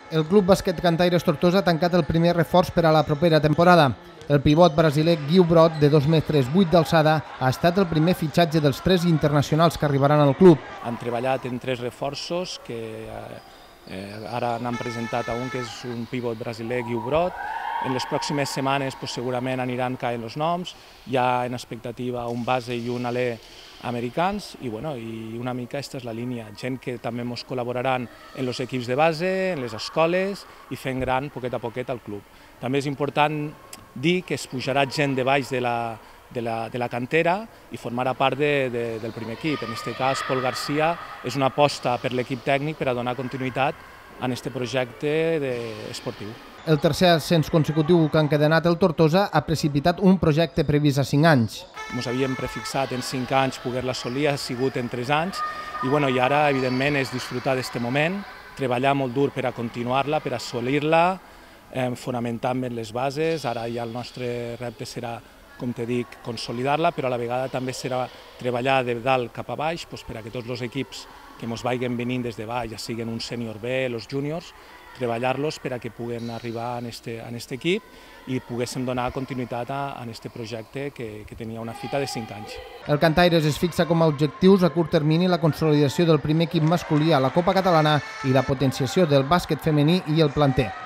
El Club Bàsquet Cantaires Tortosa ha tancat el primer reforç per a la propera temporada. El pivot brasiler Guiu Brot, de 2,8 metres d'alçada, ha estat el primer fitxatge dels 3 internacionals que arribaran al club. Han treballat en 3 reforços, que ara n'han presentat un, que és un pivot brasiler, Guiu Brot. En les pròximes setmanes segurament aniran caient els noms. Hi ha en expectativa un base i un alè americans i una mica aquesta és la línia. Gent que també ens col·laboraran en els equips de base, en les escoles i fent gran poquet a poquet el club. També és important dir que es pujarà gent de baix de la cantera i formarà part del primer equip. En aquest cas, Pol Garcia és una aposta per l'equip tècnic per a donar continuïtat a aquest projecte esportiu. El tercer ascens consecutiu que ha encadenat el Tortosa ha precipitat un projecte previst a 5 anys. Ens havíem prefixat en 5 anys poder-la assolir, ha sigut en 3 anys i ara, evidentment, és disfrutar d'aquest moment, treballar molt dur per a continuar-la, per a assolir-la, fonamentar més les bases. Ara ja el nostre repte serà, com te dic, consolidar-la, però a la vegada també serà treballar de dalt cap a baix per a que tots els equips que ens vagin venint des de baix, ja siguin un sènior B, els júniors, treballar-los per a que puguen arribar a aquest equip i poguéssim donar continuïtat a aquest projecte que tenia una fita de 5 anys. El Cantaires es fixa com a objectius a curt termini la consolidació del primer equip masculí a la Copa Catalana i la potenciació del bàsquet femení i el planter.